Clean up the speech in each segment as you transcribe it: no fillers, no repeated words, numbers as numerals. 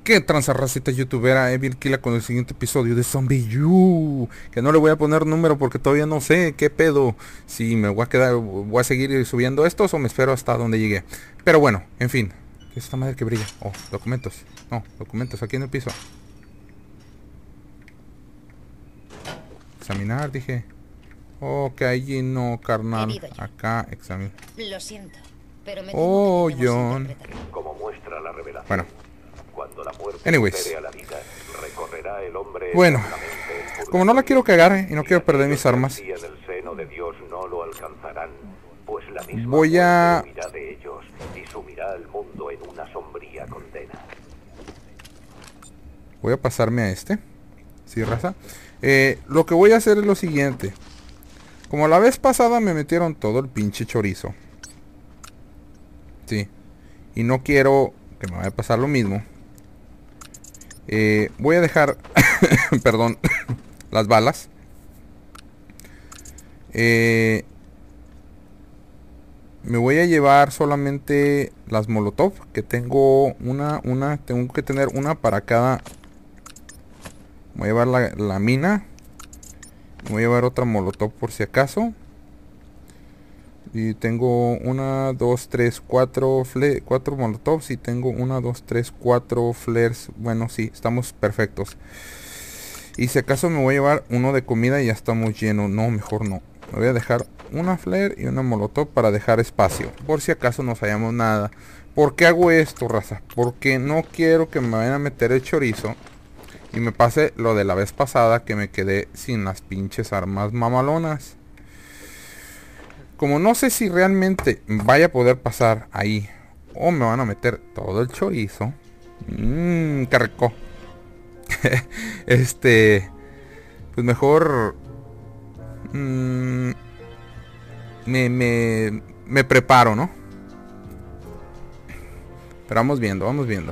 ¿Qué tranza racita youtubera? Evil Killa con el siguiente episodio de Zombie U. Que no le voy a poner número porque todavía no sé qué pedo. Si me voy a quedar, voy a seguir subiendo estos o me espero hasta donde llegue. Pero bueno, en fin. ¿Qué es esta madre que brilla? Oh, documentos. No, documentos aquí en el piso. Examinar, dije. Ok, allí no, carnal. Herido yo. Acá, examinar. Lo siento, pero me temo Oh, que debemos John. interpretarlo. Como muestra la revelación, Bueno. cuando la muerte Anyways. supere a la vida, recorrerá el hombre Bueno. eternamente el Como no la quiero cagar y no quiero perder mis armas, aquellos que ansían el seno de Dios no lo alcanzarán, pues la misma voy a... muerte huirá de ellos y sumirá al mundo en una sombría condena. Voy a pasarme a este. Sí, raza. Lo que voy a hacer es lo siguiente. Como la vez pasada me metieron todo el pinche chorizo. Sí. Y no quiero que me vaya a pasar lo mismo. Voy a dejar... perdón. Las balas. Me voy a llevar solamente las molotov. Que tengo tengo que tener una para cada... Voy a llevar la mina. Voy a llevar otra molotov por si acaso. Y tengo 1, 2, 3, 4 molotovs. Y tengo 1, 2, 3, 4 flares. Bueno, sí, estamos perfectos. Y si acaso me voy a llevar uno de comida y ya estamos llenos. No, mejor no. Me voy a dejar una flare y una molotov para dejar espacio. Por si acaso no fallamos nada. ¿Por qué hago esto, raza? Porque no quiero que me vayan a meter el chorizo. Y me pase lo de la vez pasada, que me quedé sin las pinches armas mamalonas. Como no sé si realmente vaya a poder pasar ahí, o me van a meter todo el chorizo. Qué rico. Pues mejor me preparo, ¿no? Pero vamos viendo, vamos viendo.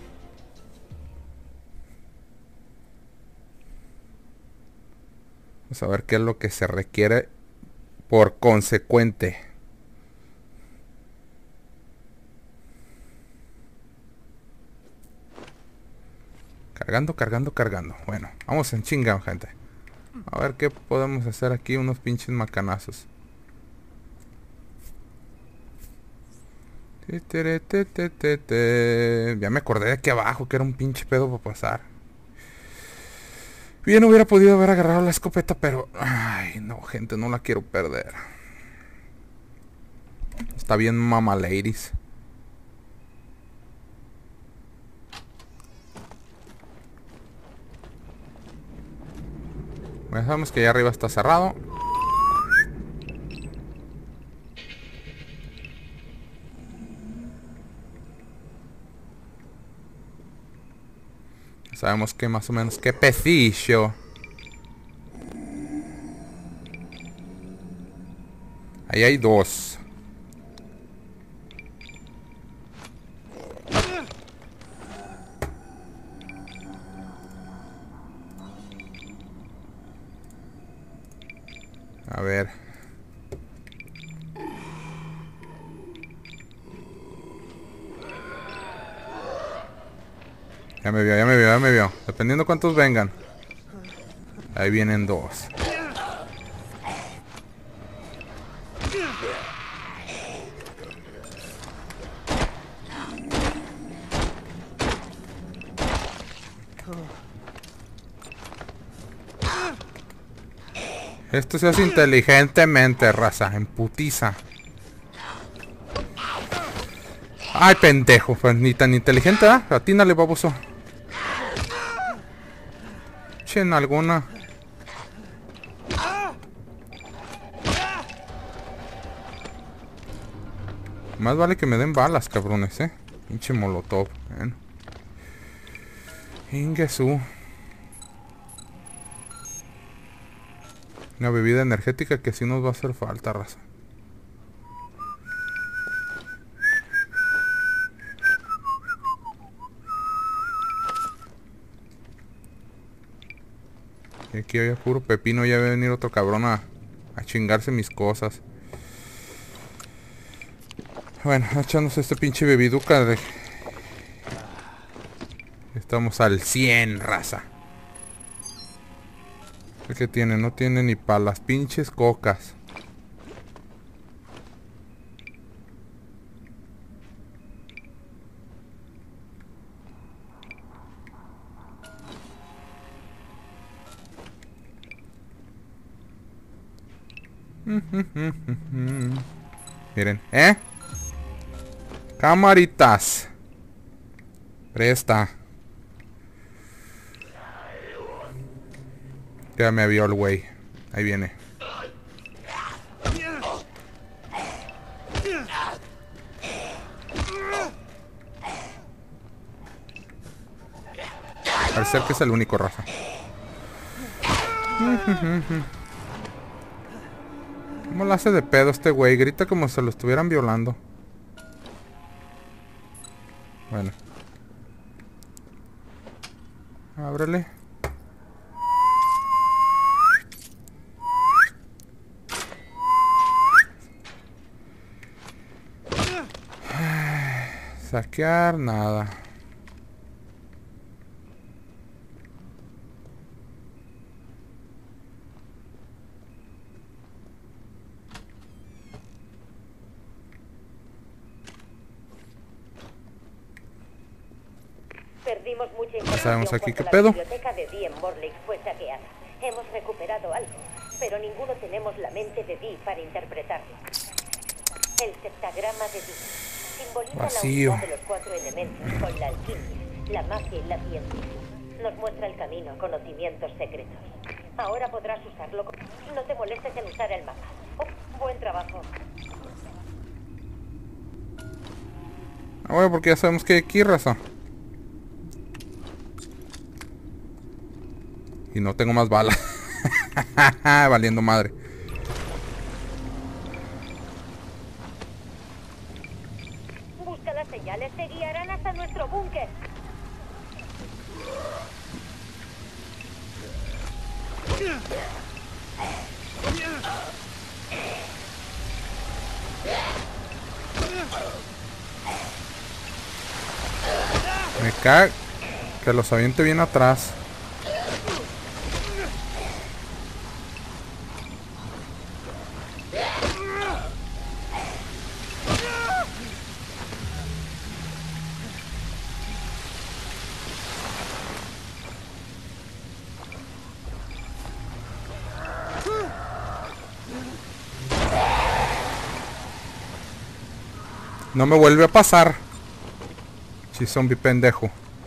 Vamos a ver qué es lo que se requiere por consecuente. Cargando, cargando, cargando. Bueno, vamos en chinga, gente. A ver qué podemos hacer aquí. Unos pinches macanazos. Ya me acordé de aquí abajo que era un pinche pedo para pasar. Bien hubiera podido haber agarrado la escopeta, pero... Ay, no, gente, no la quiero perder. Está bien, mama ladies. Bueno, sabemos que allá arriba está cerrado. Sabemos que más o menos qué pecillo. Ahí hay dos. A ver. Ya me vio, ya me vio, ya me vio. Dependiendo cuántos vengan. Ahí vienen dos. Esto se hace inteligentemente, raza. En putiza. Ay, pendejo. Pues ni tan inteligente, ¿ah? Atínale, baboso. Chen alguna. Más vale que me den balas, cabrones, Pinche molotov. Bueno. Ingesu. Una bebida energética que sí nos va a hacer falta, raza. Y aquí había puro pepino. Ya va a venir otro cabrón a chingarse mis cosas. Bueno, echándose este pinche bebiduca de... Estamos al 100, raza. ¿Qué tiene? No tiene ni para las pinches cocas. Miren, camaritas. Presta. Ya me vio el güey. Ahí viene. Parece que es el único, raza. ¿Cómo la hace de pedo este güey? Grita como si lo estuvieran violando. Bueno. Ábrele. Saquear, nada. Perdimos mucha Ya información sabemos aquí qué cuando pedo. la biblioteca de Dee en Morley fue saqueada. Hemos recuperado algo, pero ninguno tenemos la mente de Dee para interpretarlo. El septagrama de Dee simboliza Vacío. la unidad de los 4 elementos con la alquimia, la magia y la ciencia. Nos muestra el camino a conocimientos secretos. Ahora podrás usarlo. No te molestes en usar el mapa. Oh, buen trabajo. Ah, bueno, porque ya sabemos que hay aquí, raza. Y no tengo más balas. Valiendo madre. Busca las señales, te guiarán hasta nuestro búnker. Me caga que los aviente bien atrás. No me vuelve a pasar. Si zombie pendejo.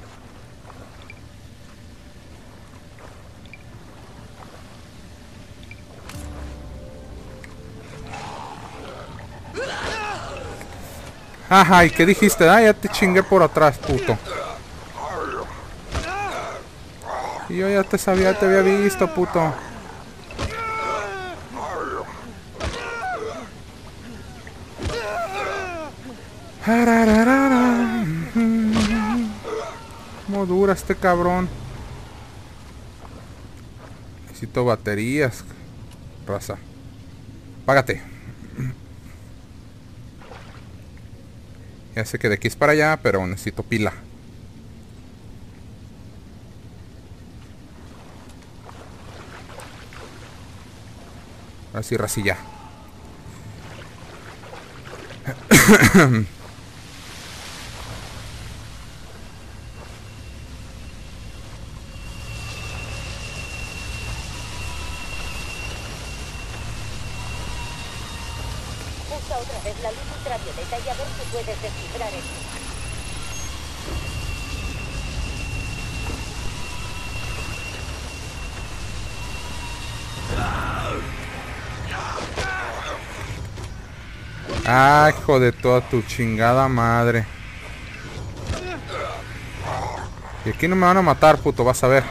Ajá, ¿y qué dijiste? Ah, ya te chingué por atrás, puto. Y yo ya te sabía, te había visto, puto. ¿Cómo dura este cabrón? Necesito baterías, raza. Págate. Ya sé que de aquí es para allá, pero necesito pila. Ahora sí, racilla. Usa otra vez la luz ultravioleta y a ver si puedes descifrar esto. Ah, hijo de toda tu chingada madre. Y aquí no me van a matar, puto, vas a ver.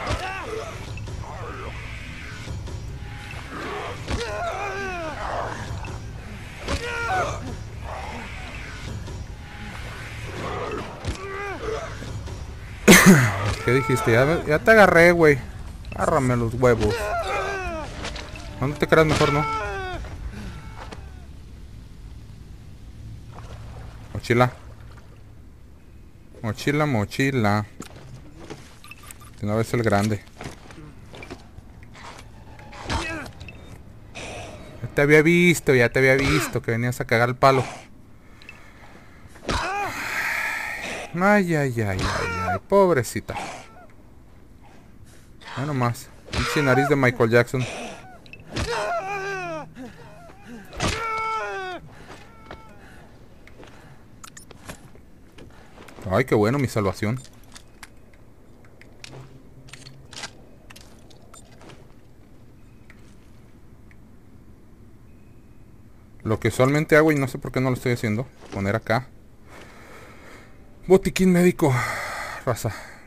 ¿Qué dijiste? Ya te agarré, güey. Agárrame los huevos. ¿Dónde te creas mejor, no? Mochila. Mochila, mochila. De una vez el grande. Ya te había visto que venías a cagar el palo. Ay, ay, ay, ay, ay, pobrecita. Ya nomás. Pinche nariz de Michael Jackson. Ay, qué bueno mi salvación. Lo que usualmente hago y no sé por qué no lo estoy haciendo. Poner acá. Botiquín médico. Raza.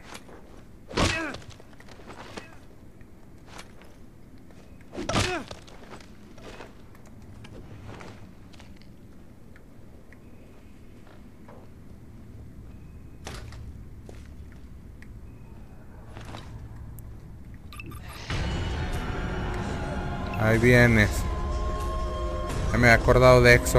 Ahí vienes. Ya me he acordado de Exo.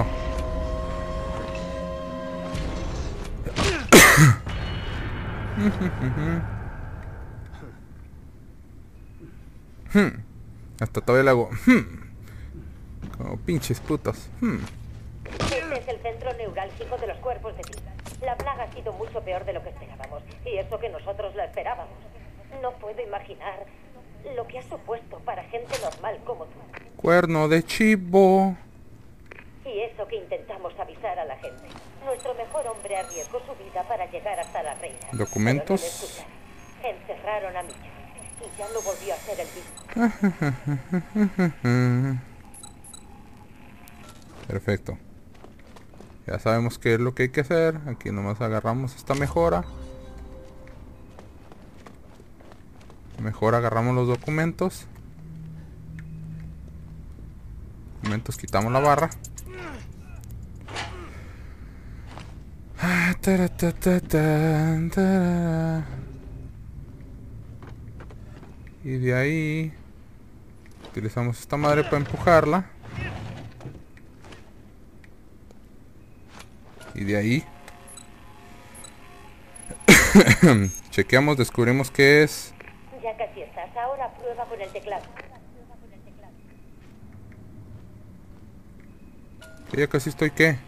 Hasta todavía le hago. Como pinches putos. Este es el centro neurálgico de los cuerpos de vida. La plaga ha sido mucho peor de lo que esperábamos. Y eso que nosotros la esperábamos. No puedo imaginar lo que ha supuesto para gente normal como tú. Cuerno de chivo. Y eso que intentamos avisar a la gente. Nuestro mejor hombre arriesgó su vida para llegar hasta la reina. Documentos. Pero no le escucharon. Encerraron a Mitchell. Y ya no volvió a ser el mismo. Perfecto. Ya sabemos qué es lo que hay que hacer. Aquí nomás agarramos esta mejora. Mejor agarramos los documentos. Documentos, quitamos la barra. Y de ahí utilizamos esta madre para empujarla. Y de ahí chequeamos, descubrimos que es. Ya casi estás. Ahora prueba con el teclado. Que ya casi estoy, ¿qué?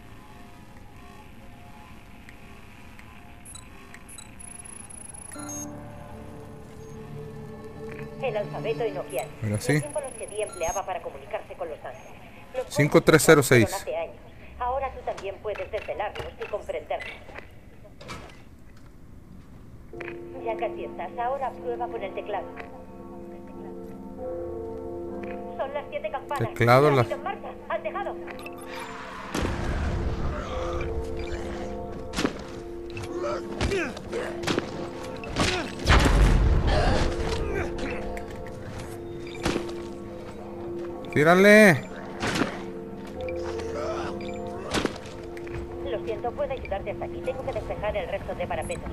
El alfabeto inoquiano. Ahora sí. Los símbolos que Dee empleaba para comunicarse con los ángeles. Los 5306. fueron hace años. Ahora tú también puedes desvelarlos y comprenderlos. Ya casi estás. Ahora prueba con el teclado. Son las 7 campanas. Teclado, Rápido, en marcha, al tejado. ¡Tírale! Lo siento, puedo ayudarte hasta aquí. Tengo que despejar el resto de parapetos.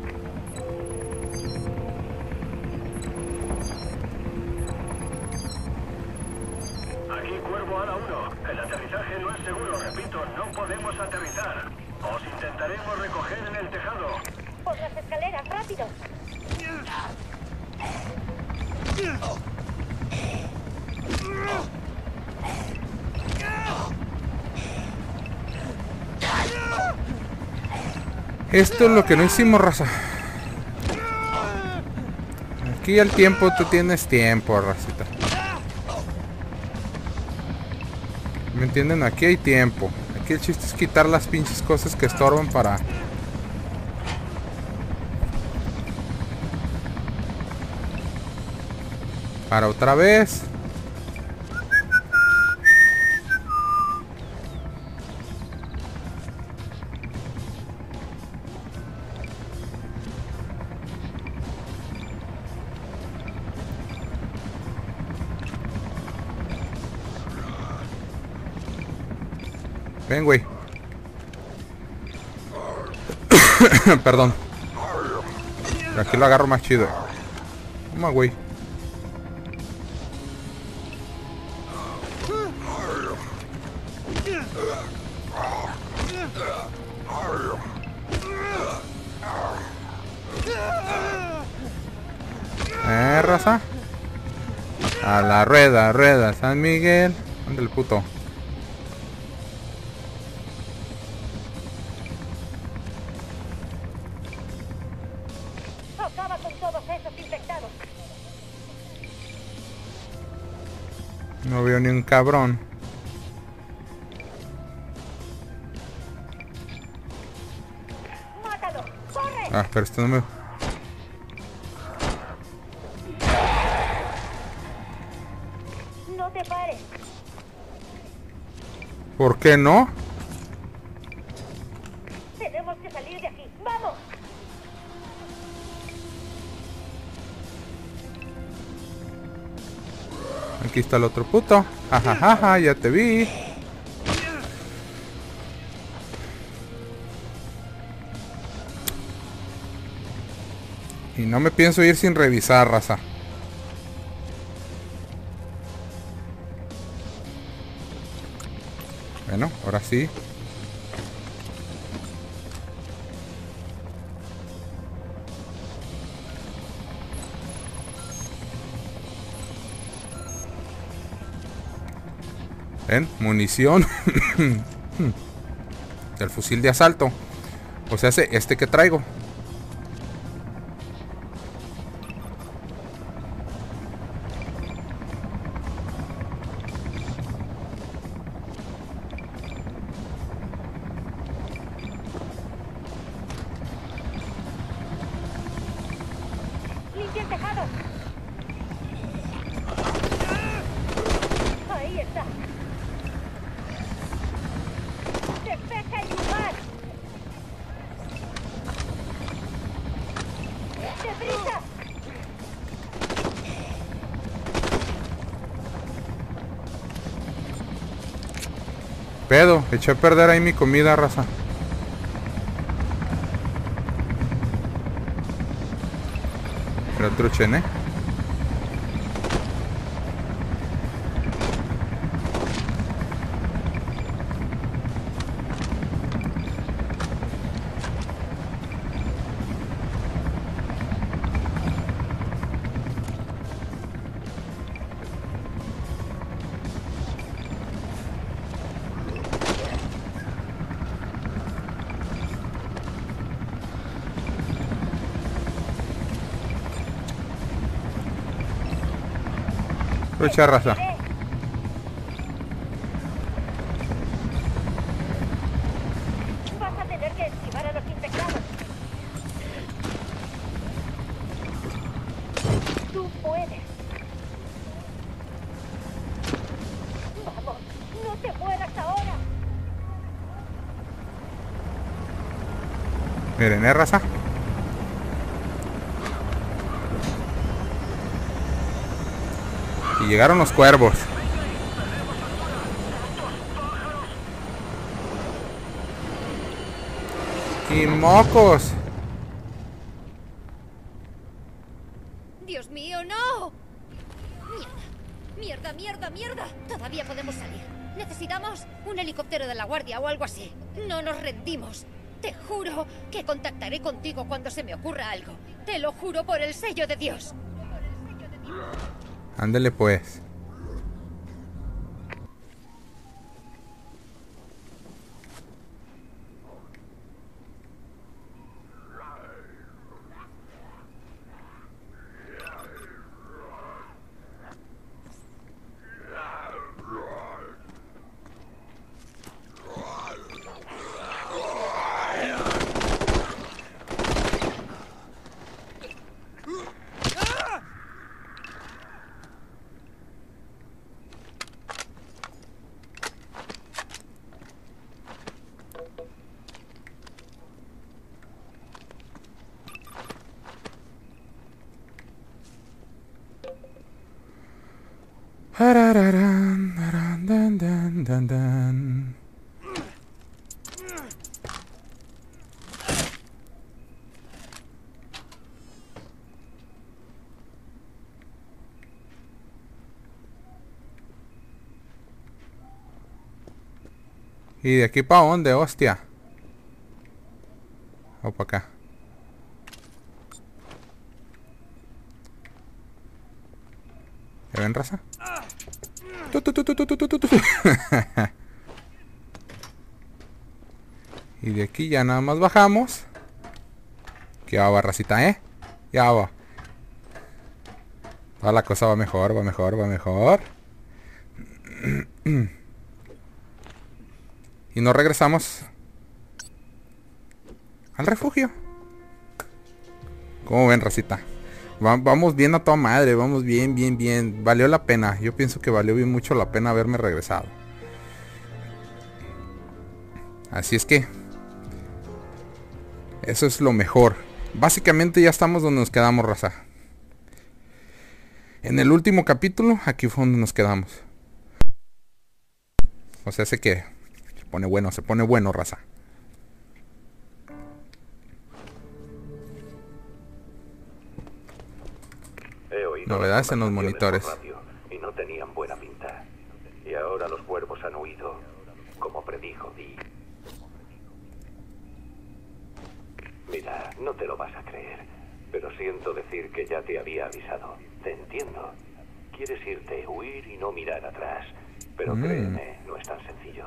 Aquí Cuervo Ala 1. El aterrizaje no es seguro. Repito, no podemos aterrizar. Os intentaremos recoger en el tejado. Por las escaleras, rápido. Esto es lo que no hicimos, raza. Aquí al tiempo, tú tienes tiempo, racita. ¿Me entienden? Aquí hay tiempo. Aquí el chiste es quitar las pinches cosas que estorban para... Para otra vez. Ven, güey. Perdón. Pero aquí lo agarro más chido. Toma, güey. Raza. A la rueda, rueda, San Miguel. Ándale, puto. Acaba con todos esos infectados. No veo ni un cabrón. ¡Mátalo! ¡Corre! Ah, pero esto no me... ¡No te pares! ¿Por qué no? Tenemos que salir de aquí. ¡Vamos! Aquí está el otro puto. Jajajaja, ya te vi. Y no me pienso ir sin revisar, raza. Bueno, ahora sí. ¿Ven? Munición. Del fusil de asalto. O sea, este que traigo. ¡Limpia el tejado! Ahí está. ¡Despeja el lugar! ¡Deprisa! Pedo, eché a perder ahí mi comida, raza. Pero truchen, ¿eh? Trucha, raza. Vas a tener que esquivar a los infectados. Tú puedes. Vamos, no te mueras ahora. Miren, raza. Y llegaron los cuervos. ¡Y mocos! ¡Dios mío, no! ¡Mierda! ¡Mierda, mierda, mierda! Todavía podemos salir. Necesitamos un helicóptero de la guardia o algo así. No nos rendimos. Te juro que contactaré contigo cuando se me ocurra algo. Te lo juro por el sello de Dios. Ándele pues. Arararán, arán, dan, dan, dan, dan. ¿Y de aquí para dónde, hostia? O para acá. ¿Ya ven, raza? Y de aquí ya nada más bajamos. Que va, racita, ¿eh? Ya va. Toda la cosa va mejor, va mejor, va mejor. Y nos regresamos al refugio. ¿Cómo ven, racita? Vamos bien a toda madre, vamos bien, bien, bien. Valió la pena, yo pienso que valió bien mucho la pena haberme regresado. Así es que eso es lo mejor. Básicamente ya estamos donde nos quedamos, raza. En el último capítulo, aquí fue donde nos quedamos. O sea, sé que se pone bueno, raza. Novedades en los monitores. Y no tenían buena pinta. Y ahora los cuervos han huido, como predijo Dee. Mira, no te lo vas a creer, pero siento decir que ya te había avisado. Te entiendo. Quieres irte, huir y no mirar atrás. Pero créeme, no es tan sencillo.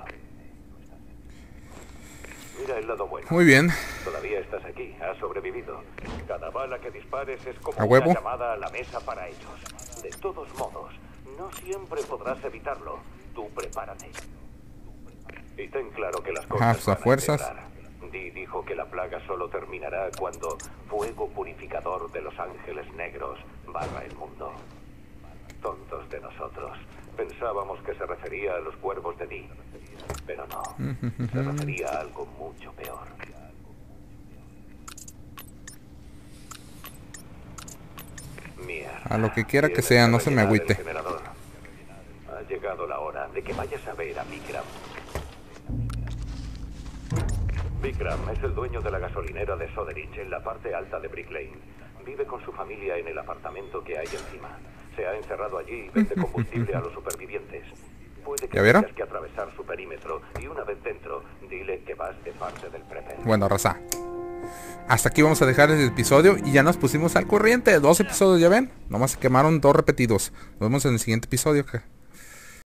Mira el lado bueno. Muy bien. Todavía estás aquí, has sobrevivido. Cada bala que dispares es como ¿A huevo? una llamada a la mesa para ellos. De todos modos, no siempre podrás evitarlo. Tú prepárate. Y ten claro que las cosas a van a fuerzas. empeorar. Dee dijo que la plaga solo terminará cuando fuego purificador de los ángeles negros barra el mundo. Tontos de nosotros. Pensábamos que se refería a los cuervos de Dee. Pero no. Se refería a algo mucho peor. Mierda. A lo que quiera que Tienes sea, no se me rellenar el agüite. generador. Ha llegado la hora de que vayas a ver a Vikram. Vikram es el dueño de la gasolinera de Soderich en la parte alta de Brick Lane. Vive con su familia en el apartamento que hay encima. Se ha encerrado allí y vende combustible a los supervivientes. Puede que ¿Ya vieron? tengas que atravesar su perímetro y una vez dentro, dile que vas de parte del prepper. Bueno, raza, hasta aquí vamos a dejar el episodio. Y ya nos pusimos al corriente. 2 episodios, ¿ya ven? Nomás se quemaron 2 repetidos. Nos vemos en el siguiente episodio.